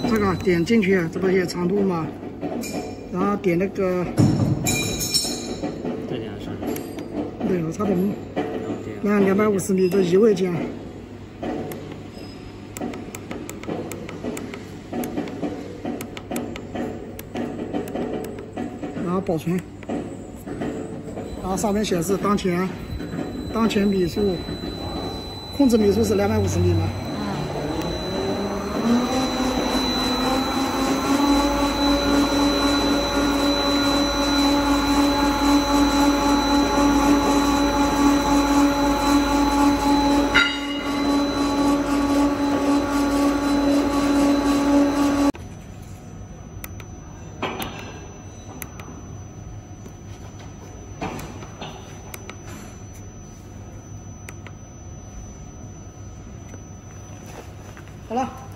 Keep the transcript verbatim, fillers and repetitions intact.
这个点进去，这不是长度嘛？然后点那个， 这点是？ 对，我差点，然后两百五十米的移位键，然后保存，然后上面显示当前当前米数，控制米数是两百五十米嘛？ 好了。